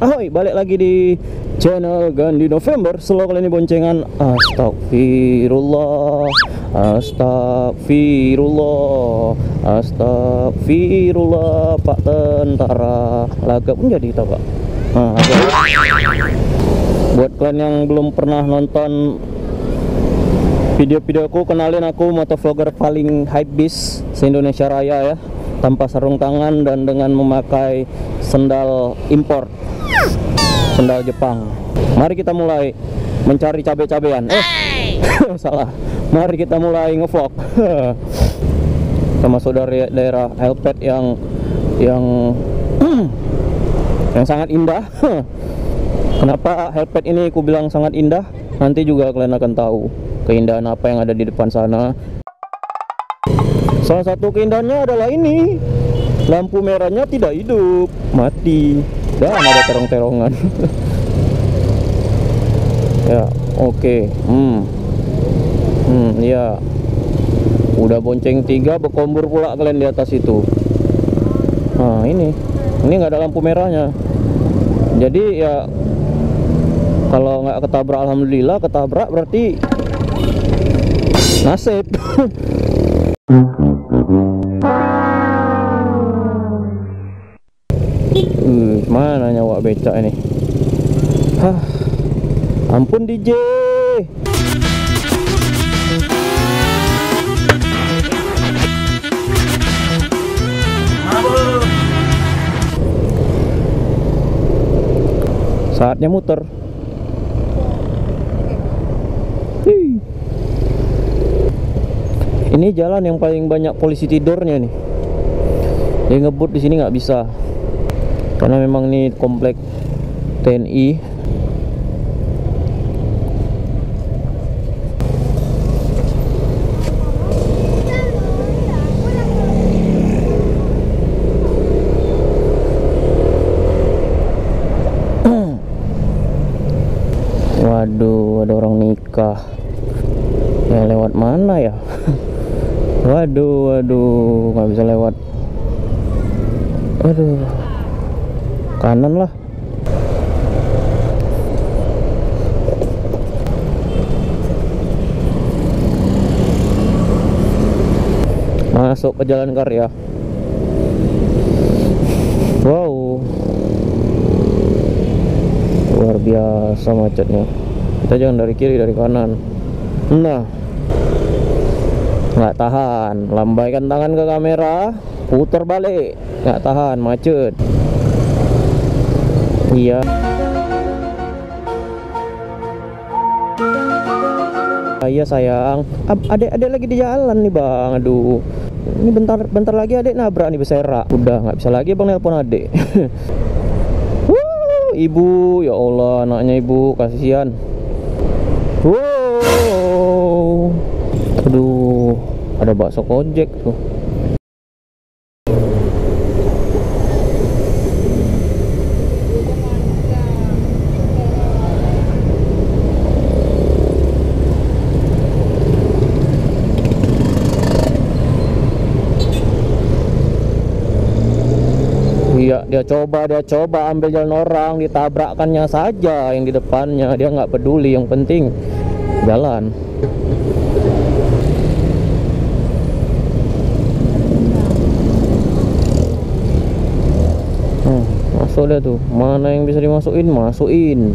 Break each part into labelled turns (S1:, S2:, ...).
S1: Ahoy, balik lagi di channel Gandhi November. Selalu kali ini boncengan. Astagfirullah, astagfirullah, astagfirullah. Pak tentara laga pun jadi tau Pak. Nah, buat kalian yang belum pernah nonton video-videoku, kenalin aku motovlogger paling hypebeast se-Indonesia Raya ya, tanpa sarung tangan dan dengan memakai sendal impor, sendal Jepang. Mari kita mulai mencari cabe-cabean. Salah. Mari kita mulai ngevlog. Kita masuk dari daerah Helpet yang sangat indah. Kenapa Helpet ini aku bilang sangat indah? Nanti juga kalian akan tahu keindahan apa yang ada di depan sana. Salah satu keindahannya adalah ini, lampu merahnya tidak hidup, mati, dan ada terong-terongan. Ya, oke. Ya, udah bonceng 3, berkombur pula kalian di atas itu. Nah, ini nggak ada lampu merahnya. Jadi ya, kalau nggak ketabrak alhamdulillah, ketabrak berarti nasib. Mana nyawa becak ini? Ampun DJ. Saatnya muter. Ini jalan yang paling banyak polisi tidurnya nih. Dia ngebut di sini nggak bisa, karena memang ini komplek TNI. Waduh, ada orang nikah. Ya lewat mana ya? Waduh, nggak bisa lewat. Aduh, kanan lah. Masuk ke Jalan Karya. Wow, luar biasa macetnya. Kita jangan dari kiri, dari kanan. Nah, nggak tahan, lambaikan tangan ke kamera, putar balik, nggak tahan, macet. Iya. Iya sayang, adek lagi di jalan nih bang. Aduh, ini bentar lagi adek nabrak nih, bersera. Udah nggak bisa lagi bang nelpon adek. Ibu, ya Allah, anaknya ibu, kasihan. Wow, aduh, ada bakso Kojek tuh. Iya, dia coba ambil jalan orang, ditabrakkannya saja yang di depannya. Dia nggak peduli, yang penting jalan. Masuk dia tuh, mana yang bisa dimasukin, masukin.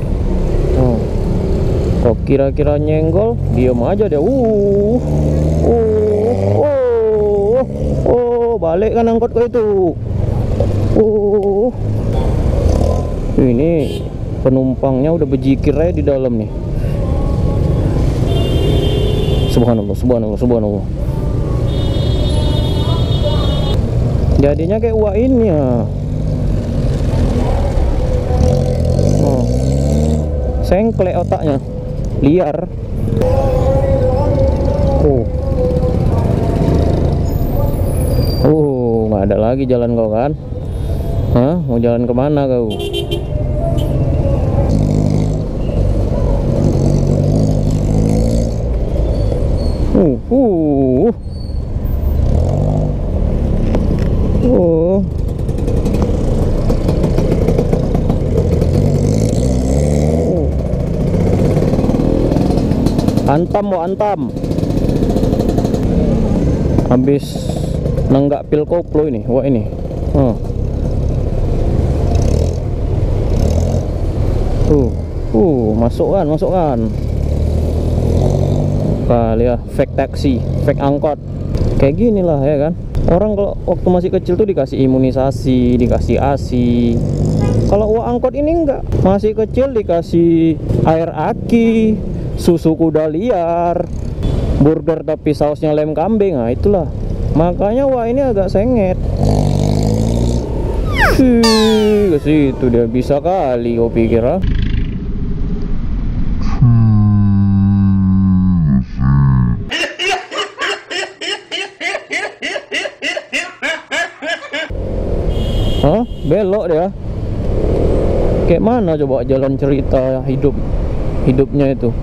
S1: Kok kira-kira nyenggol, diem aja dia. Balik kan angkot ke itu. Ini penumpangnya udah berzikir aja di dalam nih. Subhanallah, subhanallah, subhanallah. Jadinya kayak uak ini ya. Sengklek otaknya, liar. Nggak ada lagi jalan kau kan? Hah? Mau jalan kemana kau? Antam mau antam. Habis nenggak pil koplo ini. Wah ini. Masukkan. Kali ya, fake taksi, fake angkot. Kayak gini lah ya kan. Orang kalau waktu masih kecil tuh dikasih imunisasi, dikasih ASI. Kalau uang angkot ini enggak. Masih kecil dikasih air aki, susu kuda liar, burger tapi sausnya lem kambing. Nah itulah. Makanya wah ini agak sengit. Ke situ dia bisa kali kau pikir ah. Hah? Belok dia. Kayak mana coba jalan cerita hidupnya itu.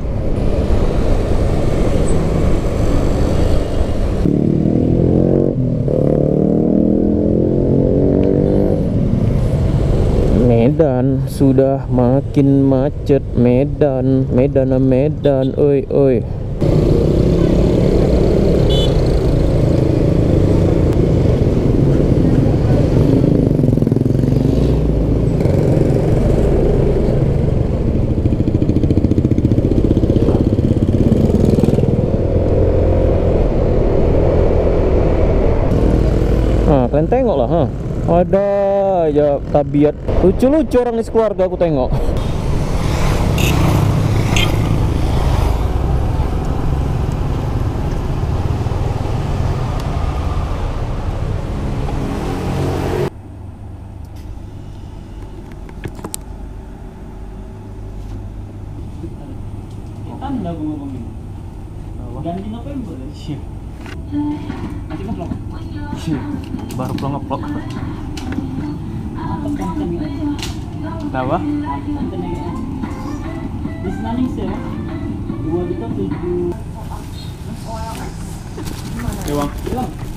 S1: Medan sudah makin macet. Medan, oi. Kalian tengok lah, ada aja tabiat lucu-lucu orang di sekeluarga aku tengok. Tanda gue ngomongin ganti November sih. Nanti kan vlog. Baru pulang nge-vlog. Kenapa? This money sih. 2 juta 7. Hilang.